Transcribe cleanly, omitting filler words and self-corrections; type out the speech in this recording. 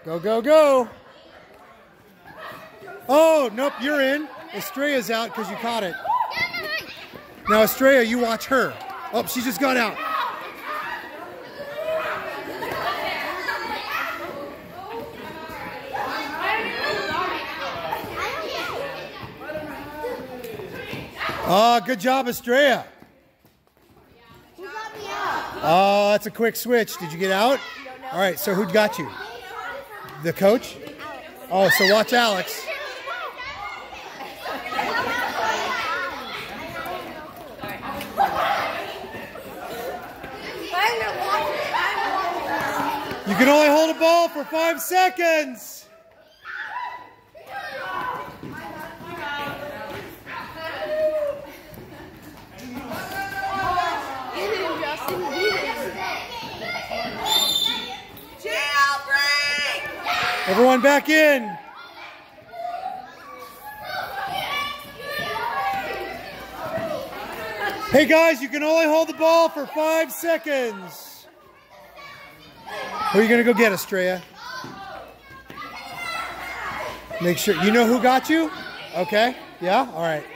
Go, go, go. Oh, nope, you're in. Estrella's out because you caught it. Now, Estrella, you watch her. Oh, she just got out. Oh, good job, Estrella. Who got me out? Oh, that's a quick switch. Did you get out? All right, so who got you? The coach? Oh, so watch Alex. You can only hold a ball for 5 seconds. Everyone back in. Hey guys, you can only hold the ball for 5 seconds. Who are you going to go get, Estrella? Make sure, you know who got you? Okay, yeah, all right.